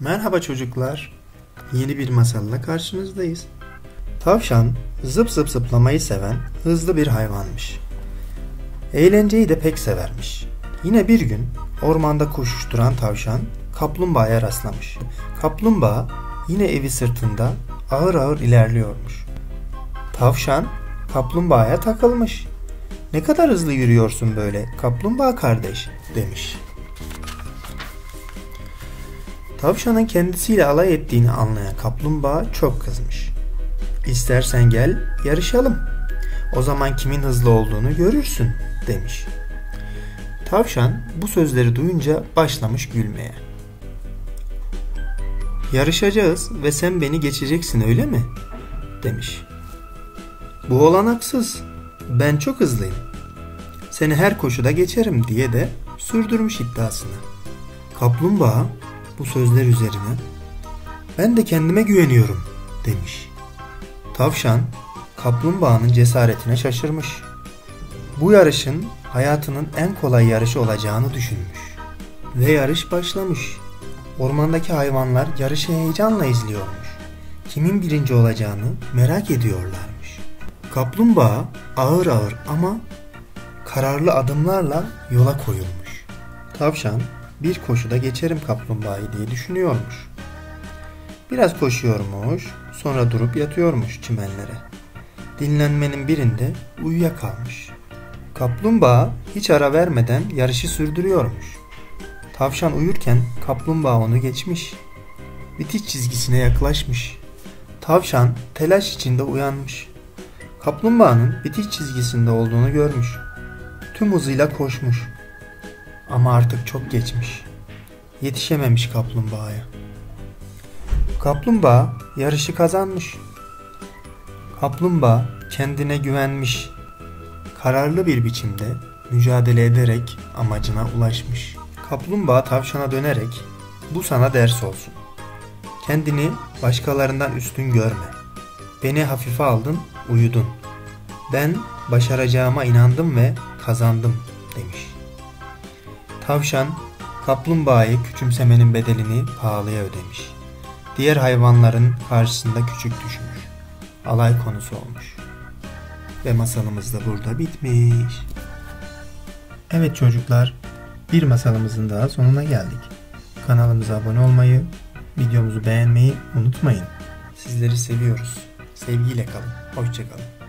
Merhaba çocuklar. Yeni bir masalla karşınızdayız. Tavşan zıp zıp zıplamayı seven hızlı bir hayvanmış. Eğlenceyi de pek severmiş. Yine bir gün ormanda koşuşturan tavşan kaplumbağaya rastlamış. Kaplumbağa yine evi sırtında ağır ağır ilerliyormuş. Tavşan kaplumbağaya takılmış. "Ne kadar hızlı yürüyorsun böyle kaplumbağa kardeş?" demiş. Tavşanın kendisiyle alay ettiğini anlayan kaplumbağa çok kızmış. "İstersen gel yarışalım. O zaman kimin hızlı olduğunu görürsün," demiş. Tavşan bu sözleri duyunca başlamış gülmeye. "Yarışacağız ve sen beni geçeceksin, öyle mi?" demiş. "Bu olanaksız. Ben çok hızlıyım. Seni her koşuda geçerim," diye de sürdürmüş iddiasını. Kaplumbağa bu sözler üzerine "Ben de kendime güveniyorum," demiş. Tavşan kaplumbağanın cesaretine şaşırmış. Bu yarışın hayatının en kolay yarışı olacağını düşünmüş. Ve yarış başlamış. Ormandaki hayvanlar yarışı heyecanla izliyormuş. Kimin birinci olacağını merak ediyorlarmış. Kaplumbağa ağır ağır ama kararlı adımlarla yola koyulmuş. Tavşan bir koşuda geçerim kaplumbağayı diye düşünüyormuş. Biraz koşuyormuş, sonra durup yatıyormuş çimenlere. Dinlenmenin birinde uyuyakalmış. Kaplumbağa hiç ara vermeden yarışı sürdürüyormuş. Tavşan uyurken kaplumbağa onu geçmiş. Bitiş çizgisine yaklaşmış. Tavşan telaş içinde uyanmış. Kaplumbağanın bitiş çizgisinde olduğunu görmüş. Tüm hızıyla koşmuş. Ama artık çok geçmiş. Yetişememiş kaplumbağaya. Kaplumbağa yarışı kazanmış. Kaplumbağa kendine güvenmiş. Kararlı bir biçimde mücadele ederek amacına ulaşmış. Kaplumbağa tavşana dönerek "Bu sana ders olsun. Kendini başkalarından üstün görme. Beni hafife aldın, uyudun. Ben başaracağıma inandım ve kazandım," demiş. Tavşan kaplumbağayı küçümsemenin bedelini pahalıya ödemiş. Diğer hayvanların karşısında küçük düşmüş. Alay konusu olmuş. Ve masalımız da burada bitmiş. Evet çocuklar, bir masalımızın daha sonuna geldik. Kanalımıza abone olmayı, videomuzu beğenmeyi unutmayın. Sizleri seviyoruz. Sevgiyle kalın. Hoşça kalın.